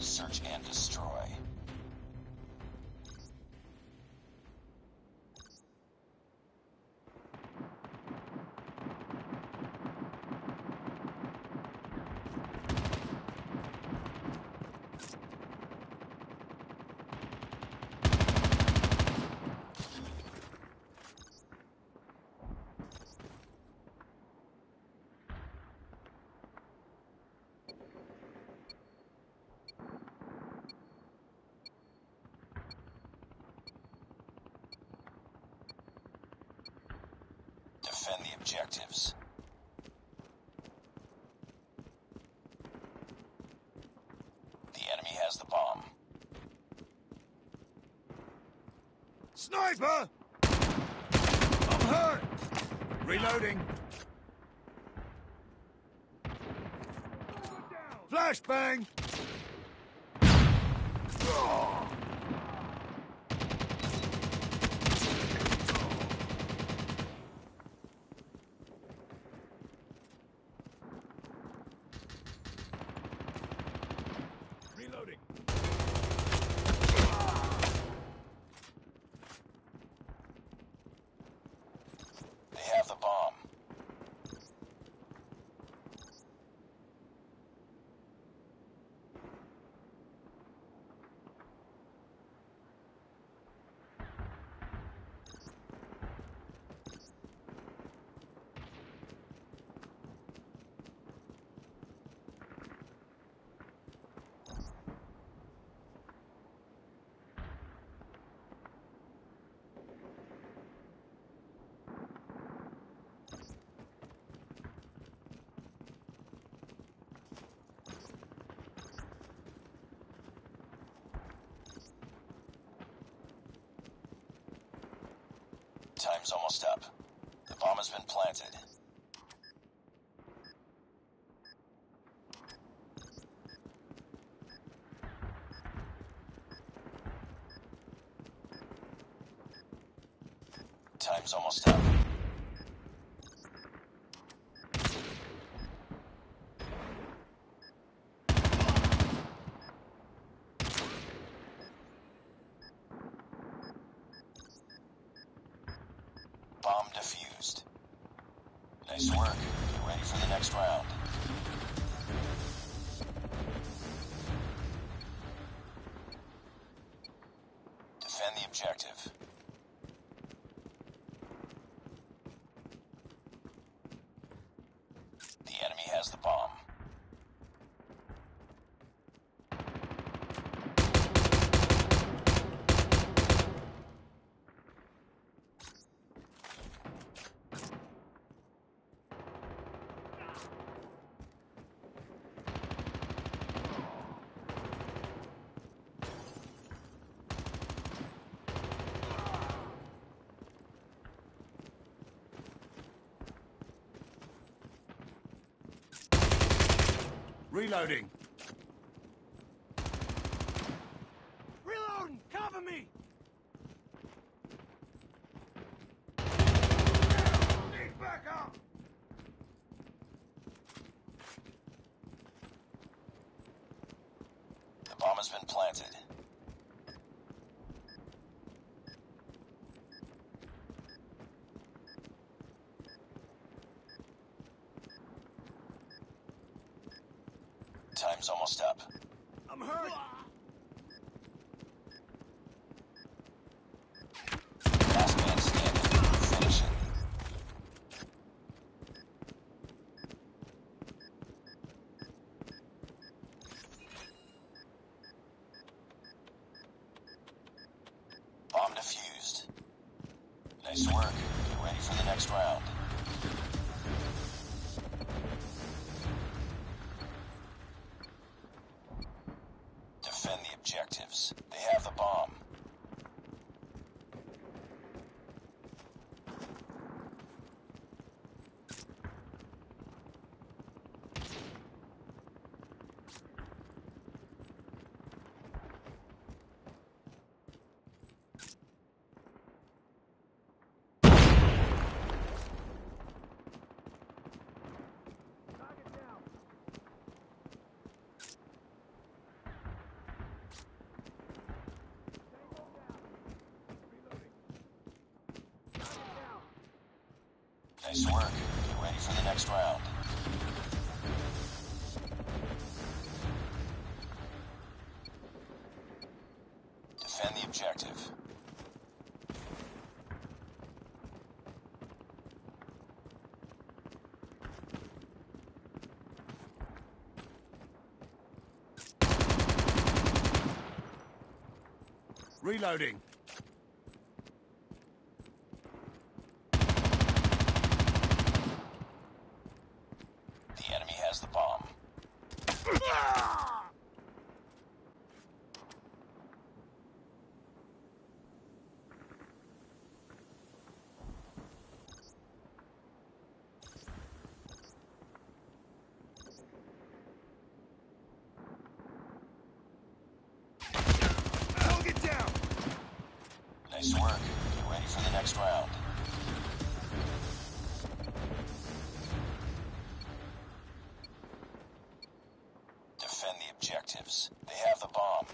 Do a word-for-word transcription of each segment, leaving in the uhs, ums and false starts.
Search and destroy. Defend the objectives. The enemy has the bomb. Sniper! I'm hurt! Reloading. Flashbang! Oh. Reloading. They have the bomb. Time's almost up. The bomb has been planted. Time's almost up. Bomb defused. Nice work. Get ready for the next round. Defend the objective. The enemy has the bomb. Reloading. Reloading! Cover me! Need backup! The bomb has been planted. Time's almost up. I'm hurt! Last man standing. Finish it. Bomb defused. Nice work. Get ready for the next round. Nice work. Get ready for the next round. Defend the objective. Reloading. The enemy has the bomb. Target down. Nice work. Get ready for the next round. Defend the objectives. They have the bomb.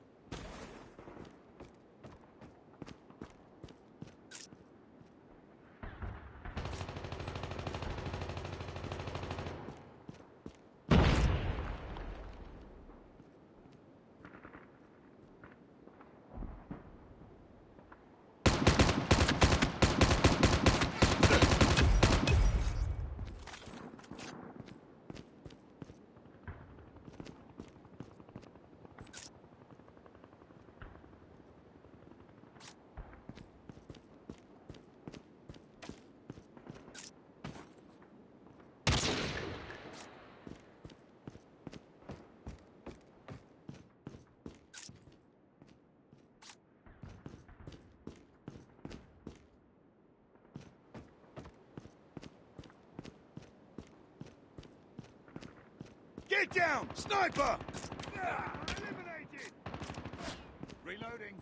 Get down! Sniper! Ah, eliminated! Reloading.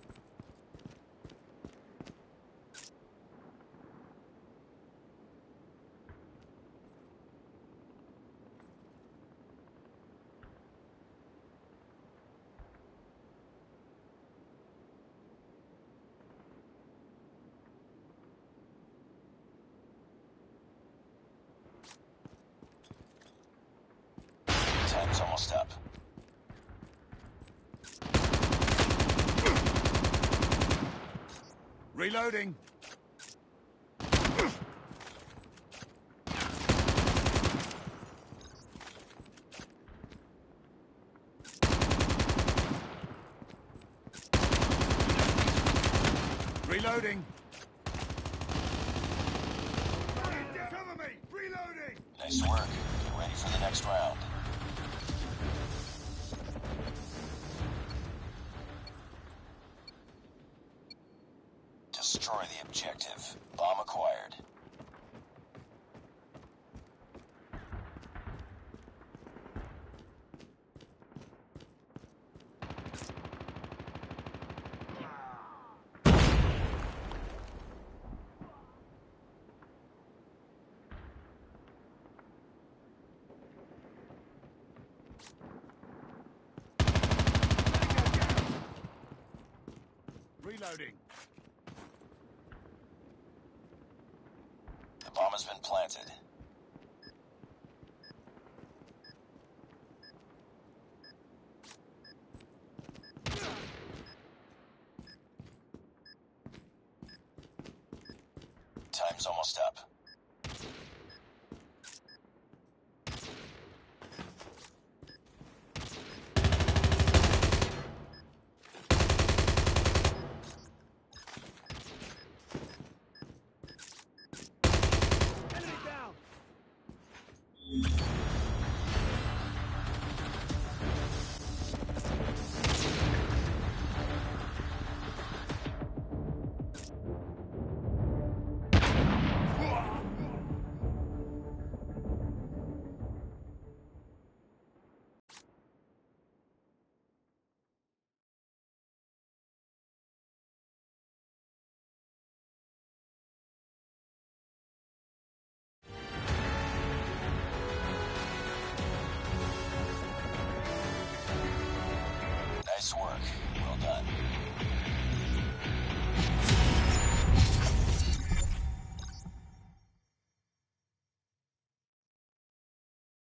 Time's almost up. Reloading. Reloading. Cover me! Reloading! Nice work. Get ready for the next round. Destroy the objective. Bomb acquired. Reloading. The bomb has been planted. Time's almost up.